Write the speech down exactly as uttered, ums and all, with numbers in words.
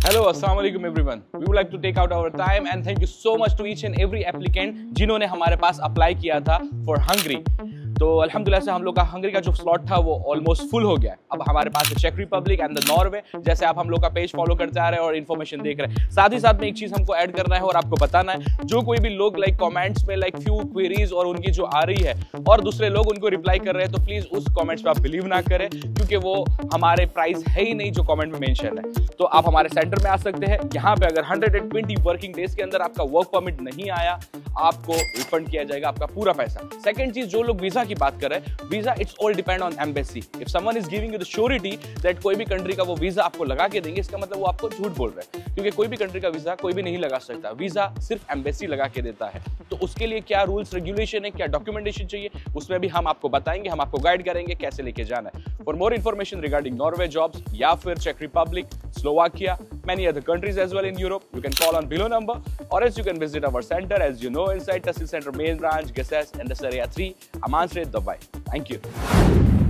Hello, assalamu alaikum everyone. We would like to take out our time and thank you so much to each and every applicant जिन्होंने हमारे पास apply किया था for Hungary. तो अल्हम्दुलिल्लाह से हम लोग का हंगरी का जो स्लॉट था वो ऑलमोस्ट फुल हो गया है। अब हमारे पास है चेक रिपब्लिक एंड द नॉर्वे। जैसे आप हम लोग का पेज फॉलो करते आ रहे हैं और इन्फॉर्मेशन देख रहे हैं, साथ ही साथ में एक चीज हमको ऐड करना है और आपको बताना है, जो कोई भी लोग लाइक कमेंट्स में लाइक फ्यू क्वेरीज और उनकी जो आ रही है और दूसरे लोग उनको रिप्लाई कर रहे हैं, तो प्लीज उस कॉमेंट्स पे आप बिलीव ना करें, क्योंकि वो हमारे प्राइस है ही नहीं जो कॉमेंट में मेंशन है। तो आप हमारे सेंटर में आ सकते हैं। यहाँ पे अगर वन ट्वेंटी वर्किंग डेज के अंदर आपका वर्क परमिट नहीं आया, आपको रिफंड किया जाएगा आपका पूरा पैसा। सेकंड चीज, जो लोग वीजा की बात कर रहे हैं, visa it's all depend on embassy. If someone is giving you the surety that कोई भी कंट्री का वो वीजा आपको लगा के देंगे, इसका मतलब वो आपको झूठ बोल रहे हैं, क्योंकि कोई भी कंट्री का वीजा कोई भी नहीं लगा सकता। वीजा सिर्फ एम्बेसी लगा के देता है। तो उसके लिए क्या रूल्स रेगुलेशन है, क्या डॉक्यूमेंटेशन चाहिए, उसमें भी हम आपको बताएंगे, हम आपको गाइड करेंगे कैसे लेके जाना है। For more information regarding Norway jobs या फिर चेक Republic, Slovakia, many other countries as well in Europe, you can call on below number, or else you can visit our center, as you know, inside Tehsil Center main branch, G S S, and the Area three, Amansred, Dubai. Thank you.